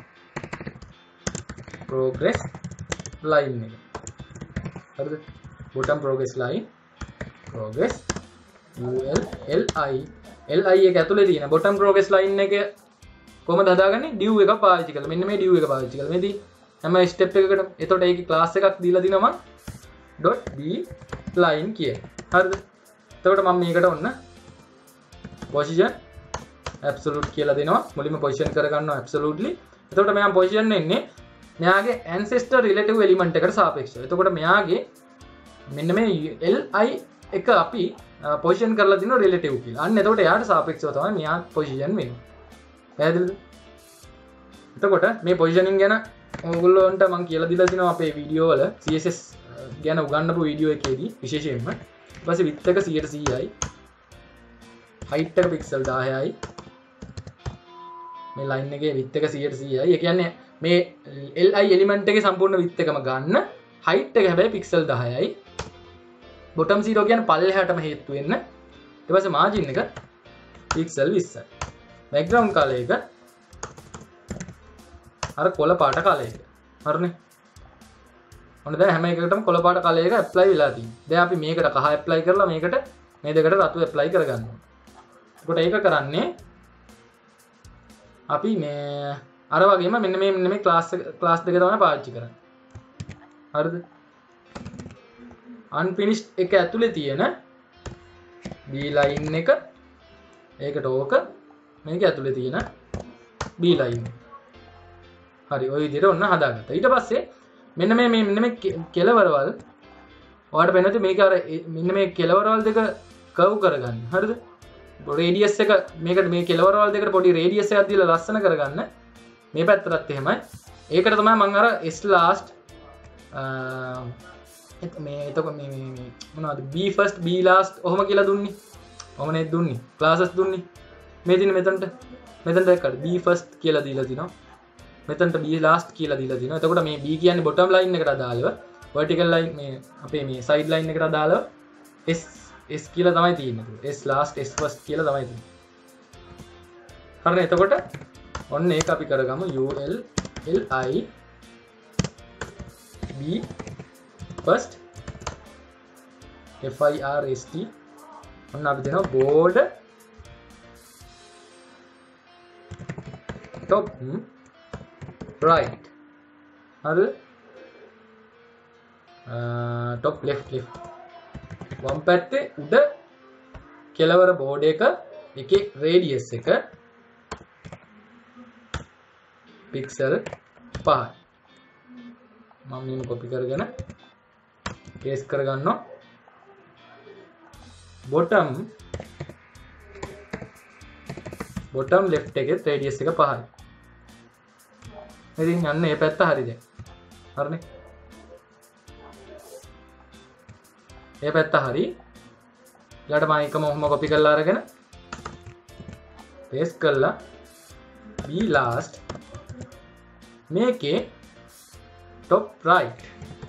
progress line එක. හරිද? bottom progress line progress U L L I L I එක ඇතුලේ තියෙන bottom progress line එක කොහොමද හදාගන්නේ? div එක පාවිච්චි කරලා. මෙන්න මේ div එක පාවිච්චි කරලා. මේ දී හැම step එකකටම එතකොට ඒකේ class එකක් දීලා දිනවා dot b line කියලා. හරිද? එතකොට මම මේකට ඔන්න position absolute කියලා දෙනවා. මුලින්ම position කරගන්නවා absolutely. එතකොට මෙයා position වෙන්නේ මෙයාගේ ancestor relative element එකට සාපේක්ෂව. එතකොට මෙයාගේ මෙන්න මේ li එක අපි position කරලා දිනවා relative කියලා. අන්න එතකොට එයාට සාපේක්ෂව තමයි මෙයා position වෙන්නේ. පැහැදිලිද? එතකොට මේ positioning ගැන ඔයගොල්ලන්ට මම කියලා දීලා තිනවා අපේ වීඩියෝ වල C S S ගැන උගන්වපු වීඩියෝ එකේදී විශේෂයෙන්ම. ඊට පස්සේ width එක one hundred යි height එක pixel දහයයි මේ line එකේ width එක one hundred යි. ඒ කියන්නේ මේ li element එකේ සම්පූර්ණ width එකම ගන්න height එක හැබැයි pixel දහයයි. bottom zero කියන්නේ පල්ලෙහාටම හේතු වෙන්න. ඊට පස්සේ margin එක pixel twenty. background color එක අර කොළ පාට color එක. හරිනේ. ඔන්න දැන් හැම එකකටම කොළ පාට color එක apply වෙලා තියෙනවා. දැන් අපි මේකට කහ apply කරලා මේකට මේ දෙකට රතු apply කරගන්නවා. එතකොට ඒක කරන්නේ අපි මේ අර වගේම මෙන්න මේ මෙන්න මේ class class දෙක තමයි පාවිච්චි කරන්නේ. හරිද? unfinished එක ඇතුලේ තියෙන B line එක ඒකට ඕක මේක ඇතුලේ තියෙන B line. හරි ඔය විදිහට ඔන්න හදාගත්තා. ඊට පස්සේ මෙන්න මේ මේ මෙන්න මේ කෙලවරවල් ඔයාලට පේනවා මේක අර මෙන්න මේ කෙලවරවල් දෙක කර්ව් කරගන්න. හරිද? රේඩියස් එක මේකට මේ කෙලවරවල් දෙකට පොඩි රේඩියස් එකක් දීලා ලස්සන කරගන්න. මේ පැත්තටත් එහෙමයි. ඒකට තමයි මම අර s last මේ එතකොට මේ මේ මොනවද b first b last ඔහොම කියලා දුන්නේ. ඔහොම නේද දුන්නේ. classes දුන්නේ. මේ දින මෙතනට මෙතනට දැක්කද b first කියලා දීලා තිනවා. මෙතනට b last කියලා දීලා තිනවා. එතකොට මේ b කියන්නේ bottom line එකට අදාළව vertical line මේ අපේ මේ side line එකට අදාළව s s කියලා තමයි තියෙන්නේ. s last s first කියලා තමයි තියෙන්නේ. හරිනේ. එතකොට ඔන්න ඒක අපි කරගමු u l l i b first f i r s t ඔන්න අපි දෙනවා border top right හරි top left left වම් පැත්තේ උඩ කෙළවර බෝඩ් එක එකේ රේඩියස් එක pixel පහයි. මම මේක කොපි කරගෙන පේස්ට් කරගන්නවා. bottom bottom left එකේ radius එක පහයි. ඉතින් යන්න මේ පැත්ත හරි දැන්. හරිනේ. මේ පැත්ත හරි. ඊළඟට මම එකම ඔහොම කොපි කරලා අරගෙන paste කරලා B last මේකේ top right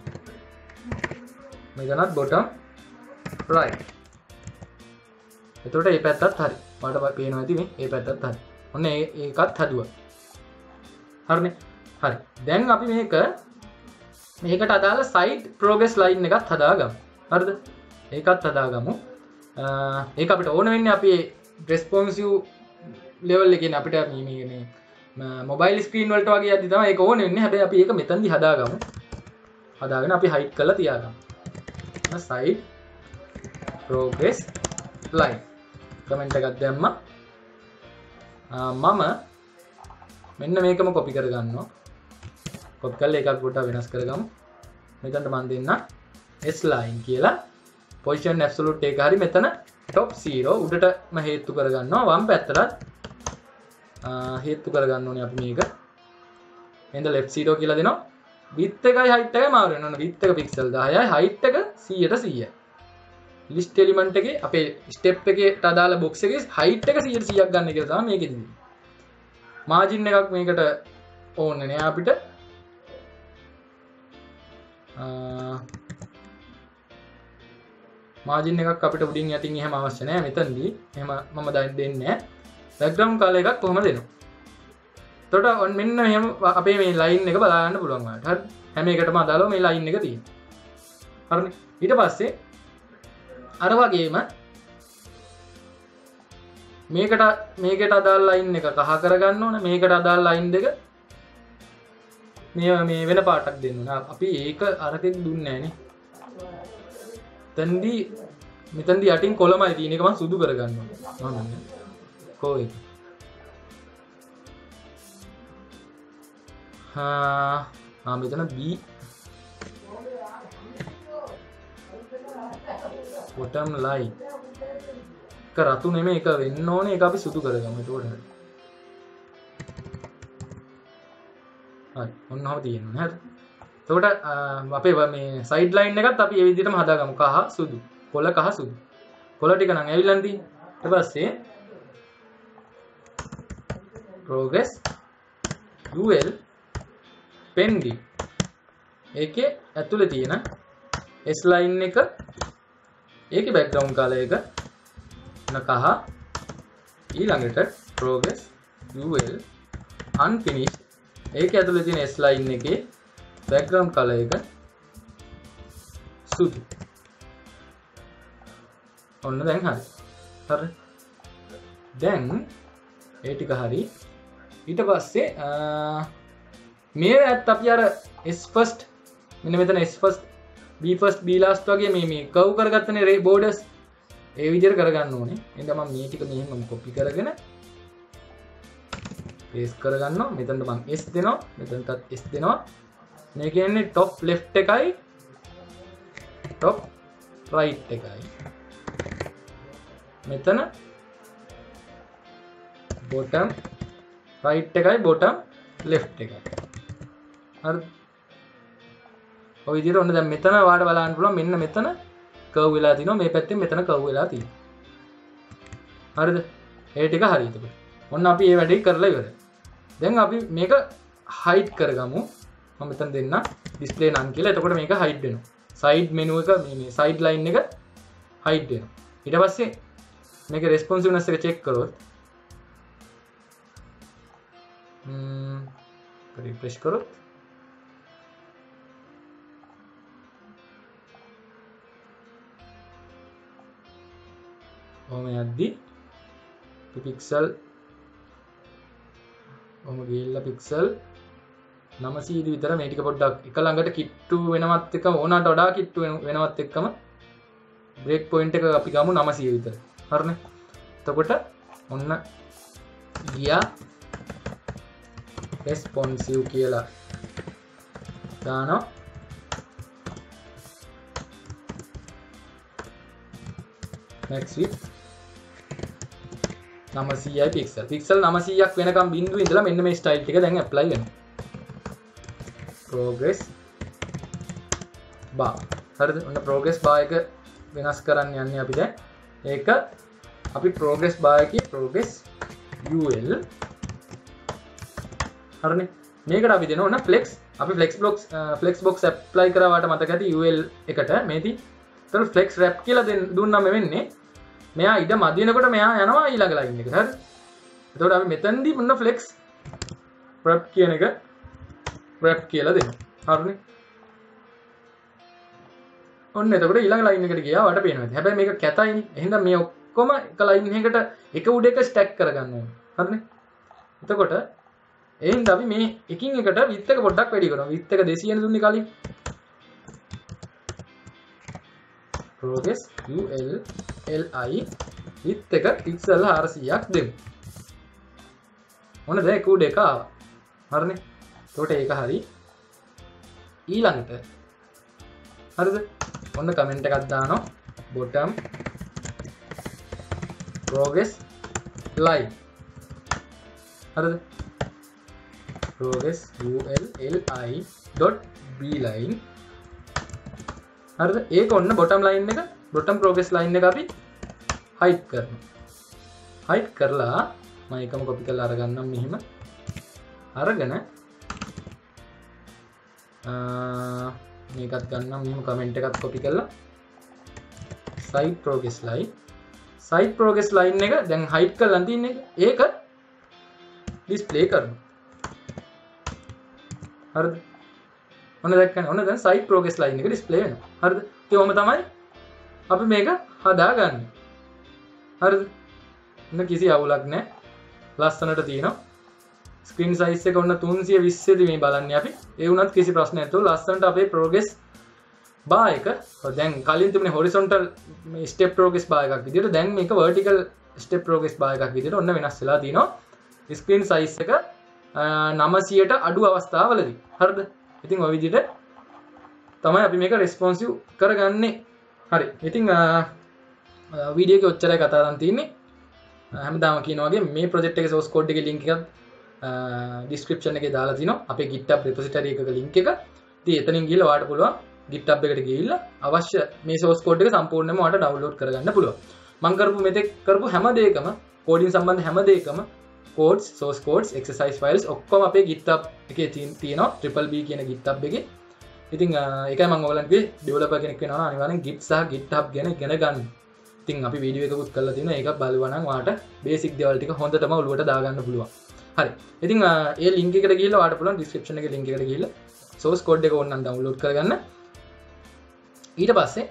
මෙතනත් bottom right. එතකොට මේ පැත්තත් හරි. මට පේනවා ඇති මේ මේ පැත්තත් හරි. ඔන්න ඒකත් හදුවා. හරිනේ. හරි. දැන් අපි මේක මේකට අදාළ side progress line එකත් හදාගමු. හරිද? ඒකත් හදාගමු. ඒක අපිට ඕන වෙන්නේ අපි responsive level එකේ අපිට මේ මේ mobile screen වලට වගේ යද්දි තමයි ඒක ඕන වෙන්නේ. හැබැයි අපි ඒක මෙතනදි හදාගමු. හදාගෙන අපි hide කරලා තියාගමු. side progress line කමෙන්ට් එකක් දැම්මා. මම මෙන්න මේකම කොපි කරගන්නවා. කොපි කරලා එකක් පොඩ්ඩක් වෙනස් කරගමු. මෙතනට මම දෙන්න S line කියලා position absolute එක හරි මෙතන top zero උඩටම හේතු කරගන්නවා. වම් පැත්තට හේතු කරගන්න ඕනේ අපි මේක. එහෙනම් left zero කියලා දෙනවා. width එකයි height එකයි මාරු වෙනවා. width එක pixel දහයයි height එක සීයට සීයයි. list element එකේ අපේ step එකේට අදාළ box එකේ height එක සීයට සීයක් ගන්න කියලා තමයි මේකෙදි. margin එකක් මේකට ඕනේ නෑ අපිට. margin එකක් අපිට උඩින් යටින් එහෙම අවශ්‍ය නෑ මෙතනදී. එහෙම මම දැන් දෙන්නේ නෑ. background color එකක් කොහොම දෙනවා. එතකොට මෙන්න මෙහෙම අපේ මේ line එක බලා ගන්න පුළුවන් වලට. හරි. හැම එකටම අදාළව මේ line එක තියෙනවා. හරිනේ. ඊට පස්සේ අර වගේම මේකට මේකට අදාළ line එක කහ කරගන්න ඕනේ. මේකට අදාළ line දෙක මේ මේ වෙන පාටක් දෙන්න ඕනේ. අපි ඒක අරකින් දුන්නේ නෑනේ. තෙන්දී මෙතෙන්දී යටින් කොළමයි තියෙන එක මම සුදු කරගන්න ඕනේ. මම කොයි හා ආ මෙතන B bottom line එක රතු නෙමෙයි එක වෙන්න ඕනේ. ඒක අපි සුදු කරගමු. එතකොට හරි. හරි. ඔන්නම තියෙනවා නේද? එතකොට අපේ මේ side line එකත් අපි මේ විදිහටම හදාගමු. කහ සුදු. කොළ කහ සුදු. කොළ ටික නම් ඇවිල්ලා තියෙන්නේ. ඊට පස්සේ progress ul pending ඒකේ ඇතුලේ තියෙන S line එක ඒකේ background color එක නකහ ඊළඟට progress ul unfinished ඒකේ ඇතුලේ තියෙන S line එකේ background color එක සුදු. ඔන්න දැන් හරි. හරි. දැන් ඒ ටික හරි. ඊට පස්සේ මේ ඇත්ත අපි අර S first මෙන්න මෙතන S first B first B last වගේ මේ මේ කව් කරගත්තනේ ray borders ඒ විදිහට කරගන්න ඕනේ. එහෙනම් මම මේ ටික මෙහෙම කොපි කරගෙන paste කරගන්නවා. මෙතනට මම S දෙනවා. මෙතනටත් S දෙනවා. මේ කියන්නේ top left එකයි top right එකයි. මෙතන bottom right එකයි bottom left එකයි. හරි. ඔය විදිහට ඔන්න දැන් මෙතන වාඩ බලන්න පුළුවන් මෙන්න මෙතන කර්ව් වෙලා තිනවා. මේ පැත්තෙන් මෙතන කර්ව් වෙලා තියෙනවා. හරිද? ඒ ටික හරියට. ඔන්න අපි මේ වැඩේ කරලා ඉවරයි. දැන් අපි මේක hide කරගමු. මම මෙතන දෙන්න display none කියලා. එතකොට මේක hide වෙනවා. side menu එක මේ මේ side line එක hide වෙනවා. ඊට පස්සේ මේක responsiveness එක check කරොත් ම්ම් refresh කරොත් ඔහොම යද්දි පික්සල් ඔහොම ගිහිල්ලා පික්සල් නවසීය විතර මේ ටික පොඩ්ඩක් එක ළඟට කිට්ටු වෙනවත් එක ඕනකට වඩා කිට්ටු වෙනවත් එක්කම බ්‍රේක් පොයින්ට් එක අපි ගමු නවසීය විතර. හරිනේ. එතකොට ඔන්න ගියා responsive කියලා දානවා max width නවසීයයි පික්සල්. පික්සල් නවසීයක් වෙනකම් බිඳුව ඉඳලා මෙන්න මේ ස්ටයිල් ටික දැන් ඇප්ලයි වෙනවා. progress bar. හරිද? ඔන්න progress bar එක වෙනස් කරන්න යන්නේ අපි දැන්. ඒක අපි progress bar එකේ progress ul හරිනේ. මේකට අපි දෙනවා ඔන්න flex. අපි flex box flex box apply කරාට මතක ඇති ul එකට මේටි. ඒතර flex wrap කියලා දුන්නාම වෙන්නේ මෙයා ඉඩ මදි වෙනකොට මෙයා යනවා ඊළඟ ලයින් එකට. හරි. එතකොට අපි මෙතනදී මොන flex wrap කියන එක wrap කියලා දෙනවා. හරිනේ. ඔන්න එතකොට ඊළඟ ලයින් එකට ගියා වට පේනවා. හැබැයි මේක කැතයිනේ. එහෙනම් මේ ඔක්කොම එක ලයින් එකකට එක උඩ එක ස්ටැක් කරගන්න ඕනේ. හරිනේ. එතකොට එහෙනම් අපි මේ එකින් එකට width එක පොඩ්ඩක් වැඩි කරනවා. width එක දෙසීය නේ දුන්නේ කලින්. progress ul li width එක pixel හාරසීයක් දෙමු. ඔන්න දැන් එක උඩ එක ආවා. හරිනේ. එතකොට ඒක හරි. ඊළඟට හරිද? ඔන්න කමෙන්ට් එකක් දානවා bottom progress line. හරිද? progress ulli dot b line. හරිද? ඒක ඔන්න bottom line එක bottom progress line එක අපි height කරනවා. height කරලා මම එකම copy කරලා අරගන්නම් මෙහෙම. අරගෙන අ මේකත් ගන්නම් මෙහෙම comment එකත් copy කරලා side progress line side progress line එක දැන් height කරලා තියෙන එක ඒක display කරනවා. හරිද? ඔන්න දැක්කනේ. ඔන්න දැන් side progress line එක display වෙනවා. හරිද? ඒකම තමයි අපි මේක හදාගන්නේ. හරිද? ඔන්න කිසි අවුලක් නැහැ. ලස්සනට තියෙනවා. screen size එක ඔන්න තුන්සිය විස්ස දී මේ බලන්නේ අපි. ඒ වුණත් කිසි ප්‍රශ්නයක් නැතුව ලස්සනට අපේ progress bar එක දැන් කලින් තිබුණේ horizontal මේ step progress bar එකක් විදිහට දැන් මේක vertical step progress bar එකක් විදිහට ඔන්න වෙනස් වෙලා තිනවා. screen size එක නවසීයට අඩු අවස්ථාවලදී. හරිද? ඉතින් ඔය විදිහට තමයි අපි මේක responsive කරගන්නේ. හරි. ඉතින් වීඩියෝ එකේ ඔච්චරයි කතා කරන් තියෙන්නේ. හැමදාම කියන වගේ මේ project එකේ source code එකේ link එකත් description එකේ දාලා තිනවා. අපේ GitHub repository එකක link එක. ඉතින් එතනින් ගිහලා ඔයාලට පුළුවන් GitHub එකට ගිහිල්ලා අවශ්‍ය මේ source code එක සම්පූර්ණයෙන්ම ඔයාලට download කරගන්න පුළුවන්. මම කරපු මෙතෙක් කරපු හැම දෙයකම coding සම්බන්ධ හැම දෙයකම codes, source codes, exercise files ඔක්කොම අපේ GitHub එකේ තියෙනවා. triple B කියන GitHub එකේ. ඉතින් ඒකයි මම ඔයගලන්ට කිව්වේ developer කෙනෙක් වෙනවා නම් අනිවාර්යෙන් Git සහ GitHub ගැන ඉගෙන ගන්න. ඉතින් අපි වීඩියෝ එකකුත් කරලා තියෙනවා. ඒක බලුවා නම් ඔයාලට basic දේවල් ටික හොඳටම ඔලුවට දාගන්න පුළුවන්. හරි. ඉතින් ඒ link එකට ගිහිල්ලා ඔයාලට පුළුවන් description එකේ link එකට ගිහිල්ලා source code එක ඕනනම් download කරගන්න. ඊට පස්සේ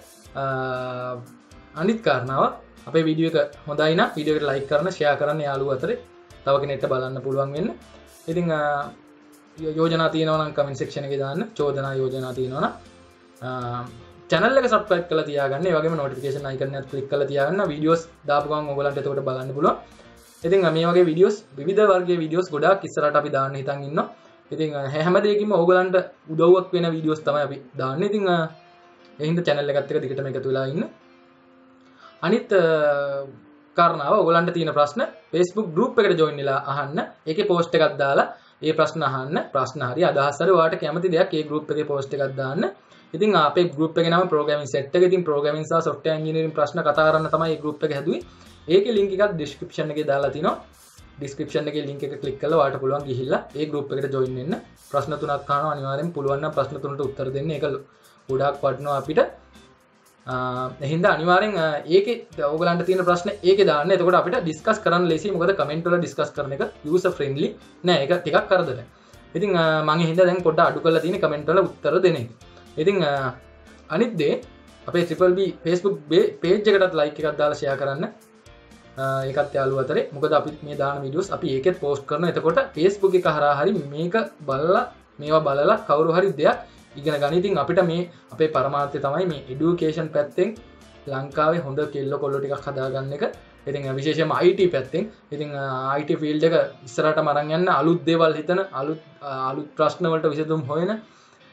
අනිත් කාරණාව අපේ වීඩියෝ එක හොඳයි නම් වීඩියෝ එකට like කරන්න, share කරන්න යාළුවෝ අතරේ තව කෙනෙක්ට බලන්න පුළුවන් වෙන්න. ඉතින් යෝජනා තියෙනවා නම් comment section එකේ දාන්න. චෝදනා යෝජනා තියෙනවා නම් channel එක subscribe කරලා තියාගන්න. ඒ වගේම notification icon එකත් click කරලා තියාගන්න. videos දාපු ගමන් ඔයගලන්ට එතකොට බලන්න පුළුවන්. ඉතින් මේ වගේ videos විවිධ වර්ගයේ videos ගොඩාක් ඉස්සරහට අපි දාන්න හිතන් ඉන්නවා. ඉතින් හැම දෙයකින්ම ඔයගලන්ට උදව්වක් වෙන videos තමයි අපි දාන්නේ. ඉතින් ඒ හින්දා channel එකත් එක්ක දිගටම එකතු වෙලා ඉන්න. අනිත් කාරණාව ඔයගලන්ට තියෙන ප්‍රශ්න Facebook group එකට join වෙලා අහන්න. ඒකේ post එකක් දාලා ඒ ප්‍රශ්න අහන්න. ප්‍රශ්න හරි අදහස් හරි ඔයාලට කැමති දෙයක් ඒ group එකේ post එකක් දාන්න. ඉතින් අපේ group එකේ නම programming set එක. ඉතින් programming සහ software engineering ප්‍රශ්න කතා කරන්න තමයි මේ group එක හැදුවේ. ඒකේ link එකක් description එකේ දාලා තිනවා. description එකේ link එක click කරලා ඔයාලට පුළුවන් ගිහිල්ලා ඒ group එකට join වෙන්න. ප්‍රශ්න තුනක් අහනවා අනිවාර්යෙන් පුළුවන් නම් ප්‍රශ්න තුනට උත්තර දෙන්න. ඒක ගොඩාක් වටිනවා අපිට. එහෙනම් අනිවාර්යෙන් ඒකේ ඔයගලන්ට තියෙන ප්‍රශ්න ඒකේ දාන්න. එතකොට අපිට ඩිස්කස් කරන්න ලේසියි. මොකද කමෙන්ට් වල ඩිස්කස් කරන එක යූසර් ෆ්‍රෙන්ඩ්ලි නෑ. ඒක ටිකක් කරදරයි. ඉතින් මම හින්දා දැන් පොඩ්ඩක් අඩු කරලා තියෙන කමෙන්ට් වල උත්තර දෙන එක. ඉතින් අනිත් දේ අපේ triple B Facebook page එකටත් like එකක් දාලා share කරන්න. ඒකත් යාළුවෝ අතරේ. මොකද අපි මේ දාන videos අපි ඒකෙත් post කරනවා. එතකොට Facebook එක හරහා හරි මේක බලලා මේවා බලලා කවුරු හරි දෙයක් ඉගෙන ගන්න. ඉතින් අපිට මේ අපේ පරමාර්ථය තමයි මේ education පැත්තෙන් ලංකාවේ හොඳ කෙල්ල කොල්ල ටිකක් හදාගන්න එක. ඉතින් විශේෂයෙන්ම I T පැත්තෙන් ඉතින් I T field එක ඉස්සරහටම අරන් යන්න අලුත් දේවල් හිතන අලුත් අලුත් ප්‍රශ්න වලට විසඳුම් හොයන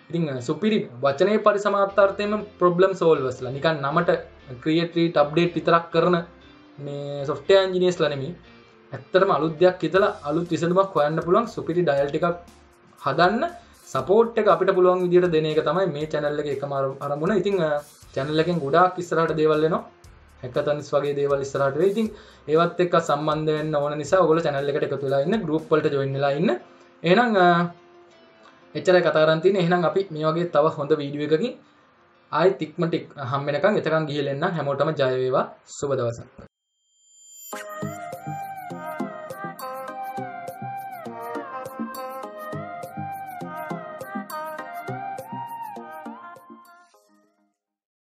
ඉතින් සුපිරි වචනේ පරිසමාප්තාර්ථයෙන්ම ප්‍රොබ්ලම් සෝල්වර්ස්ලා නිකන් නමට ක්‍රියේට් රීට් අප්ඩේට් විතරක් කරන මේ software engineersලා නෙමෙයි. ඇත්තටම අලුත් දෙයක් හිතලා අලුත් විසඳුමක් හොයන්න පුළුවන් සුපිරි ඩයල් ටිකක් හදන්න සපෝට් එක අපිට පුළුවන් විදියට දෙන එක තමයි මේ channel එකේ එකම අරමුණ. ඉතින් channel එකෙන් ගොඩාක් ඉස්සරහට දේවල් එනවා. හැකතන්ස් වගේ දේවල් ඉස්සරහට වෙයි. ඉතින් ඒවත් එක්ක සම්බන්ධ වෙන්න ඕන නිසා ඔයගොල්ලෝ channel එකට එකතු වෙලා ඉන්න, group වලට join වෙලා ඉන්න. එහෙනම් එච්චරයි කතා කරන් තියෙන්නේ. එහෙනම් අපි මේ වගේ තව හොඳ වීඩියෝ එකකින් ආයෙත් ඉක්මනට හම් වෙනකන් එතකන් ගිහින් එන්න. හැමෝටම ජය වේවා. සුබ දවසක්.